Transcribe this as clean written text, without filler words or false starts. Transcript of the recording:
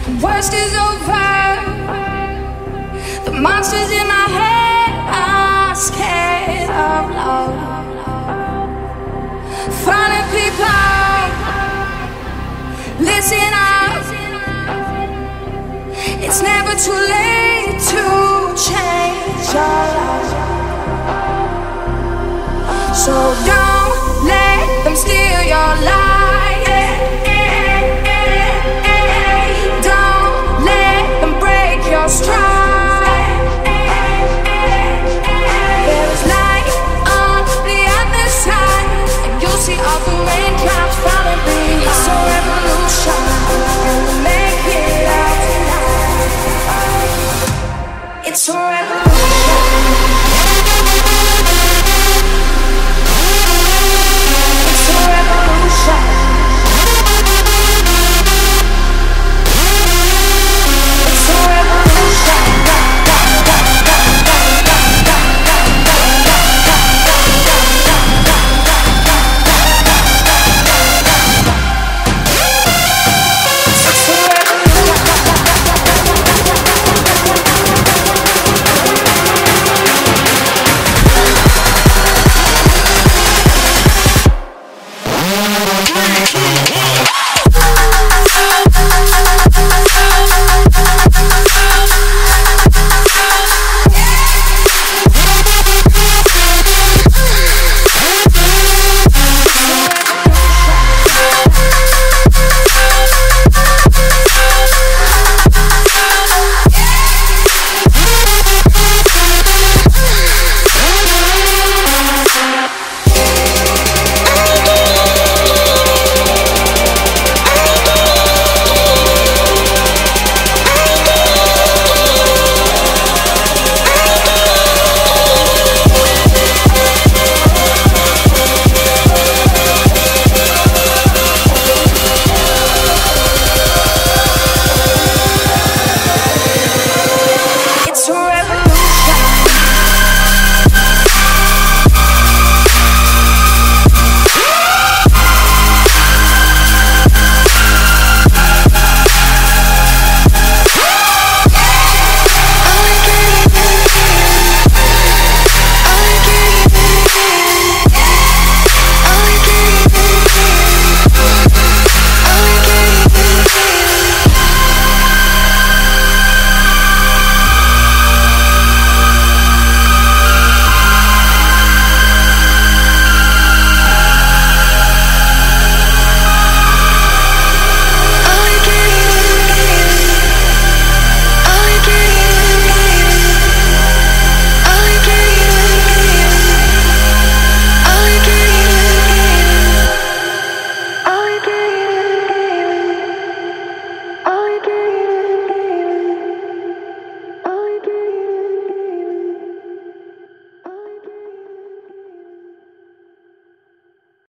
Worst is over. The monsters in my head are scared of love. Funny people, listen up. It's never too late to change your life. So don't let them steal your life. Don't let them break your stride. There is light on the other side, and you'll see all the raindrops falling behind. It's a revolution, and we'll make it out tonight. It's a revolution.